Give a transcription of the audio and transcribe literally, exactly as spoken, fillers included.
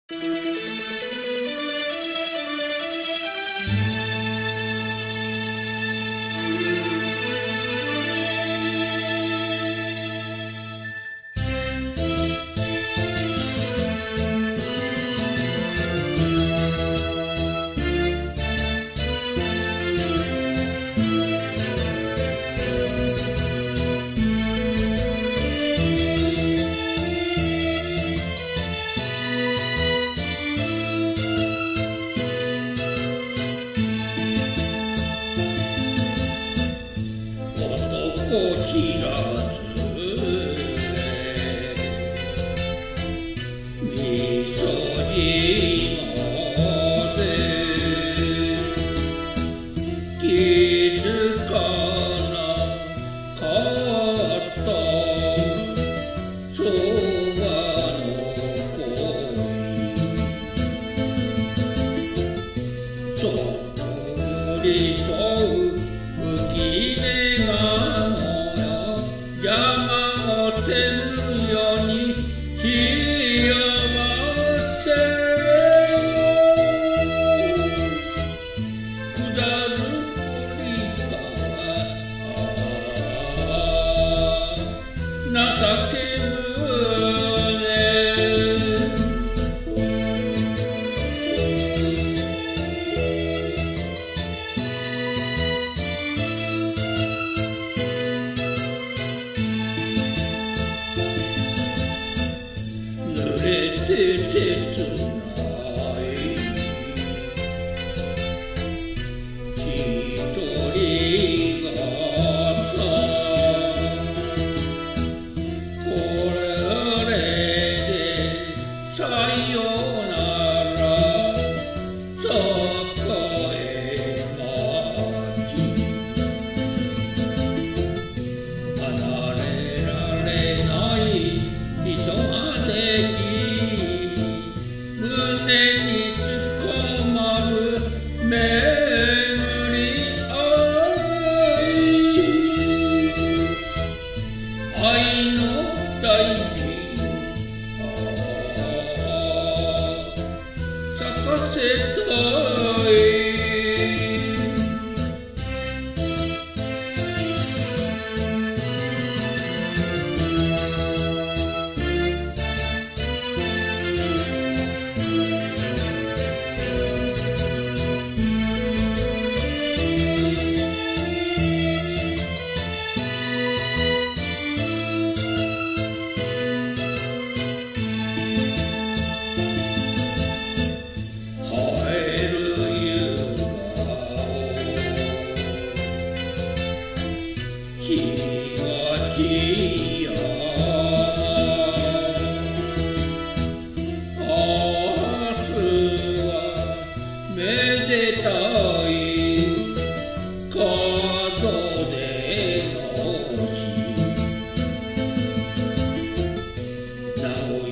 知らずみそじまで気づかなかったそばの恋そっくりと浮き目が邪魔をせぬように幸せ下る堀川情け濡れて切ない一人がさこれでさよなら栄町離れられない人ができ胸につかまる巡り合い愛の大地咲かせたいめでたい門出の日名古